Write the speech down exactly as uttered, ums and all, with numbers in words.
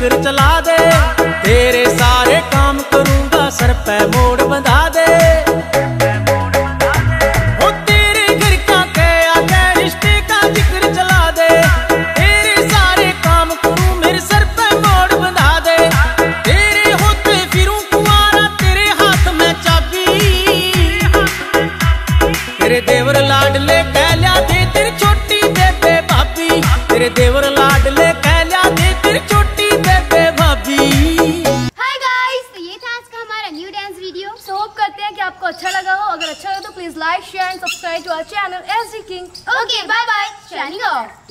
जिक्र चला दे, तेरे सारे काम करूंगा सर पे मोड़ बंधा दे। ओ तेरे घर का क्या क्या रिश्ते का जिक्र चला दे, तेरे सारे काम करूं मेरे सर पे मोड़ बंधा दे। तेरे होते फिरूं कुंवारा तेरे हाथ में चाबी, तेरे देवर लाडले कह लिया दे तेरी छोटी बेबे भाभी, तेरे देवर लाडले कह लिया दे तेरी छोटी बेबे भाभी। हाय गाइस, तो ये था आज का हमारा new dance video. So hope करते हैं कि आपको अच्छा लगा हो। अगर अच्छा लगा तो please like share and subscribe to our channel SD king. Okay bye bye, signing of.